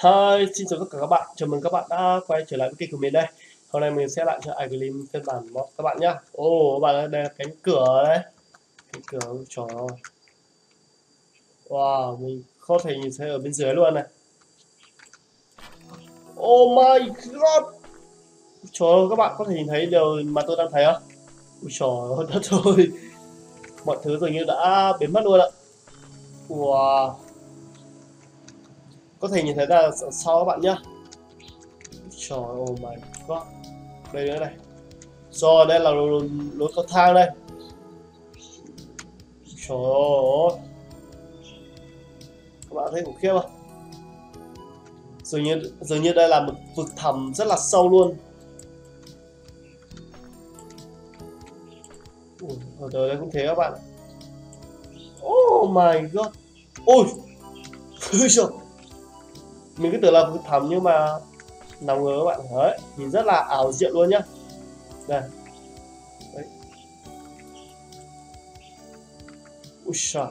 Hi, xin chào tất cả các bạn. Chào mừng các bạn đã quay trở lại với kênh của mình đây. Hôm nay mình sẽ lại cho iGlim phiên bản mod các bạn nhá. Các bạn ơi, đây là cánh cửa đấy. Cánh cửa, trời ơi. Wow, mình không thể nhìn thấy ở bên dưới luôn này. Oh my god. Trời ơi, các bạn có thể nhìn thấy điều mà tôi đang thấy không? Ui trời ơi, đất ơi. Mọi thứ dường như đã biến mất luôn ạ. Wow. Có thể nhìn thấy là sau các bạn nhá. Trời ơi, oh my god. Đây nữa này. Rồi, đây là lối cầu thang đây. Trời ơi, các bạn thấy khủng khiếp không? Dường như đây là một vực thẳm rất là sâu luôn. Ở đây cũng thế các bạn. Oh my god. Ôi, trời. Mình cứ tưởng là vực thẳm nhưng mà nào ngờ các bạn. Đấy, nhìn rất là ảo diệu luôn nhá. Đây. Đấy. Ui trời.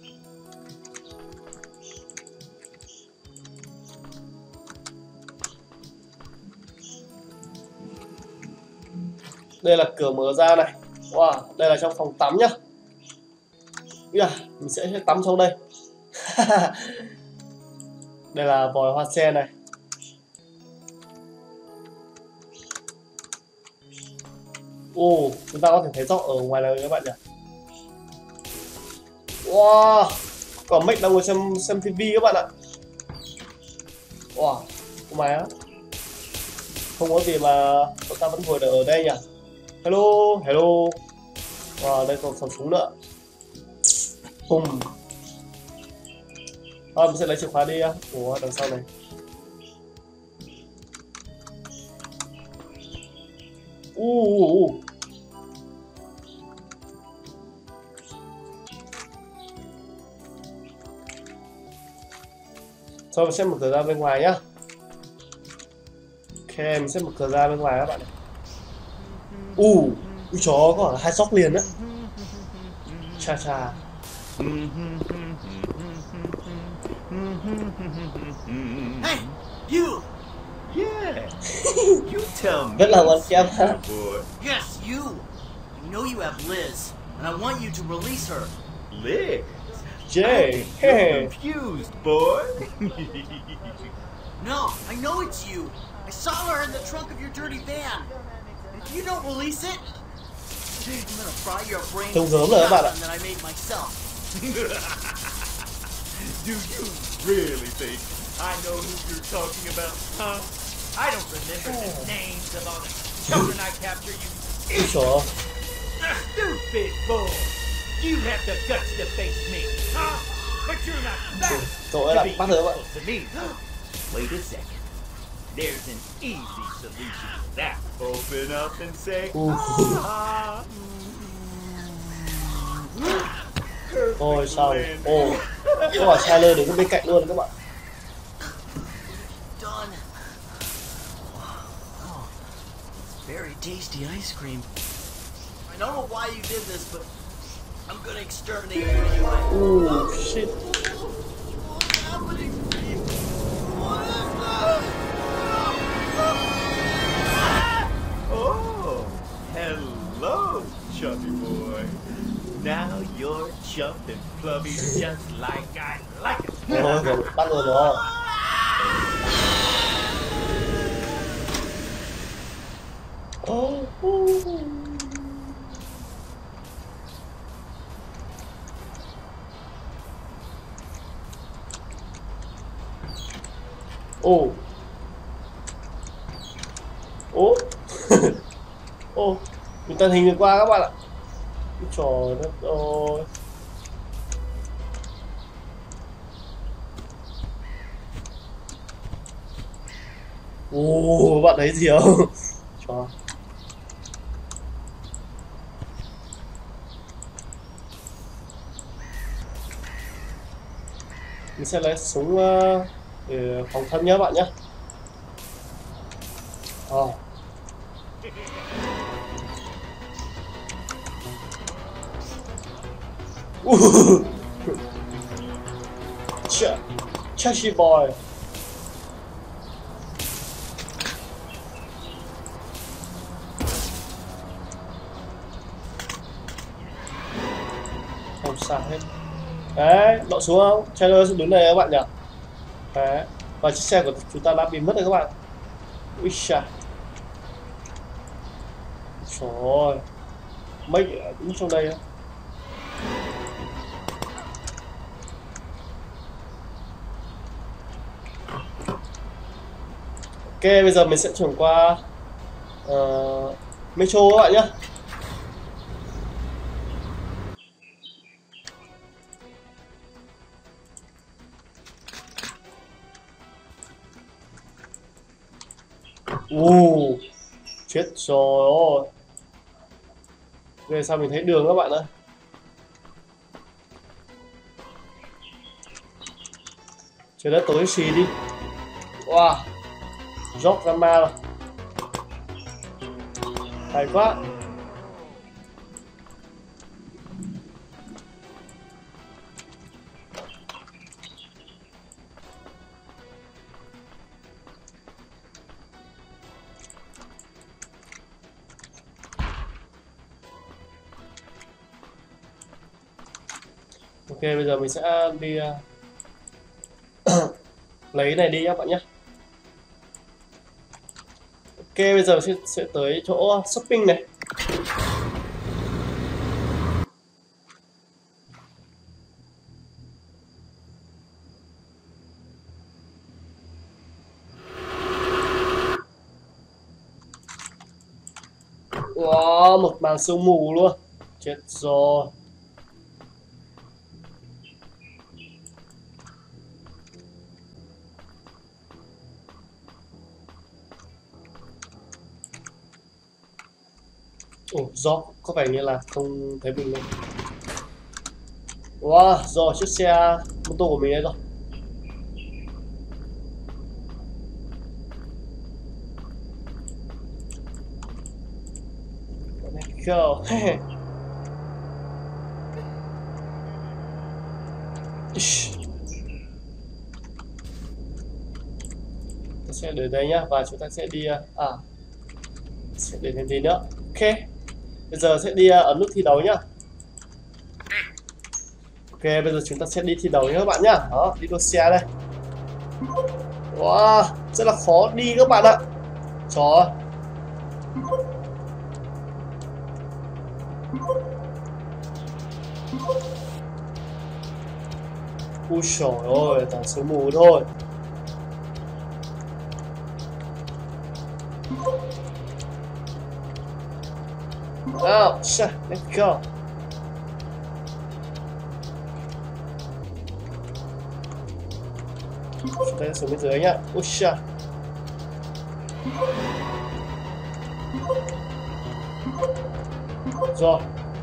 Đây là cửa mở ra này. Wow, đây là trong phòng tắm nhá. Yeah, mình sẽ tắm trong đây. Đây là vòi hoa sen này. Chúng ta có thể thấy rõ ở ngoài này các bạn nhỉ. Wow, còn Mick đang ngồi xem tivi các bạn ạ. Wow, má á. Không có gì mà chúng ta vẫn ngồi được ở đây nhỉ. Hello, hello. Wow, đây còn khẩu súng nữa. Mình sẽ lấy chìa khóa đi á. Ủa, đằng sau này. Rồi mình sẽ mở cửa ra bên ngoài nhá. Ok, mình sẽ mở cửa ra bên ngoài các bạn. Ui chó có 2 sóc liền á. Cha cha. Hey, you! Yeah. You tell me. Rất là quan trọng. Yes, you! You know you have Liz, and I want you to release her. Liz? Jay. You're confused, boy. No, I know it's you. I saw her in the trunk of your dirty van. If you don't release it, I'm gonna fry your brain Trông with gớm rồi các bạn ạ. shotgun that I made myself. Do you really think I know who you're talking about, huh? I don't remember the names of all the children I captured, you Ui trời ơi. stupid boy. You have the guts to face me, huh? But you're not that Trời ơi, to lại be bắt được các bạn. useful to me. Wait a second. There's an easy solution to that. Open up and say, Ôi sao? Cái quả trailer đứng bên cạnh luôn các bạn. Done. Oh, it's very tasty ice cream. I don't know why you did this, but I'm gonna exterminate you anyway. Shit. What's happening to me? What is that? oh, hello, chubby boy. Now you're jumping, Plummy, just like I like it. Ôi rồi, bắt rồi rồi. Mình tận hình được qua các bạn ạ. Trời đất ơi. Bạn thấy gì không? Trời. Mình sẽ lấy súng để phòng thân nhé bạn nhé. Chashy boy. xả hết. Đấy, đậu xuống không? Trailer sẽ đứng đây các bạn nhỉ? Đấy, và chiếc xe của chúng ta đã bị mất rồi các bạn. Ui xa. Trời ơi, mấy cũng trong đây á. Ok, bây giờ mình sẽ chuyển qua Metro các bạn nhé. Chết rồi. Về sao mình thấy đường các bạn ơi. Trời đất tối xì đi. Wow, dốc ra ma rồi. Hay quá. Ok, bây giờ mình sẽ đi lấy cái này đi các bạn nhé. Ok, bây giờ sẽ tới chỗ shopping này. Wow, một màn sương mù luôn. Chết rồi. Do có vẻ như là không thấy mình luôn. Wow, rồi chiếc xe mô tô của mình đây rồi. Let's go. Ta sẽ để đây nhá, và chúng ta sẽ đi sẽ để thêm gì nữa. Ok, bây giờ sẽ đi ấn nút thi đấu nhá. Ok, bây giờ chúng ta sẽ đi thi đấu nhá các bạn nhá. Đó, đi đua xe đây. Wow, rất là khó đi các bạn ạ. Trời ơi. Ui trời ơi, toàn sương mù thôi. Nào, let's go. Chúng ta sẽ xuống bên dưới nhá. Ui xa. Rồi.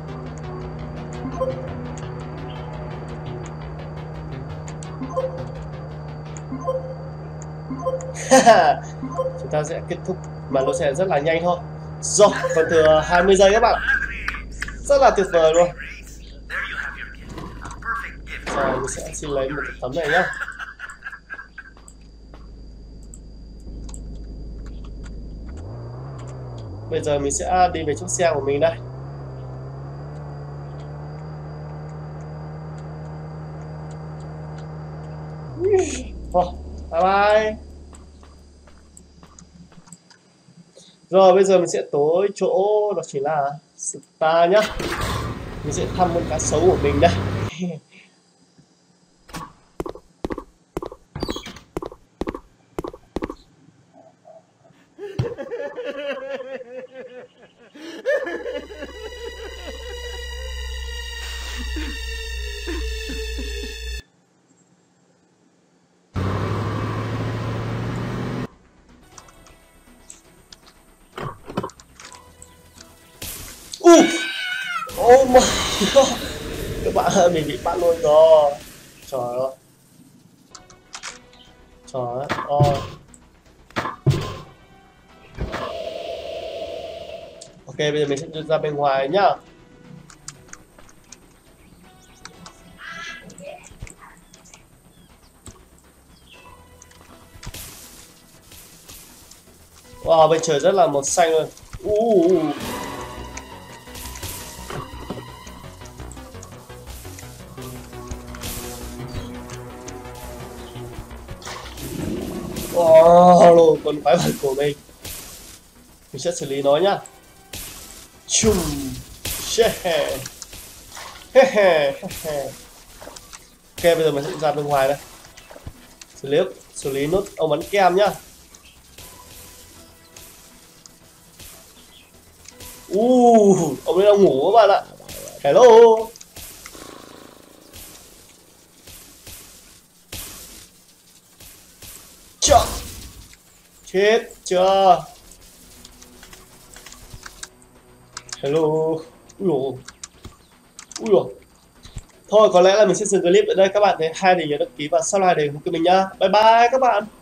Chúng ta sẽ kết thúc màn đua xe rất là nhanh thôi. Rồi, còn thừa 20 giây các bạn. Rất là tuyệt vời luôn. Rồi, mình sẽ xin lấy một cái tấm này nhá. Bây giờ mình sẽ đi về chiếc xe của mình đây. Bye bye. Rồi bây giờ mình sẽ tới chỗ đó chính là spa nhá. Mình sẽ thăm con cá sấu của mình đây. Oh my god. Các bạn ơi, mình bị bắt luôn rồi. Trời ơi. Trời ơi. Ok, bây giờ mình sẽ ra bên ngoài nhá. Wow, bên trời rất là màu xanh luôn. Oh, con quái vật của mình sẽ xử lý nó nhá. Chum, he he. Ok, bây giờ mình sẽ ra bên ngoài đây. Xử lý nốt ông bắn kem nhá. Ông ấy đang ngủ các bạn ạ. Hello. Chọn. Chết chưa? Hello. Ui dồi. Thôi có lẽ là mình sẽ dừng clip ở đây. Các bạn thấy hay thì nhớ đăng ký và subscribe để ủng hộ kênh mình nhá. Bye bye các bạn.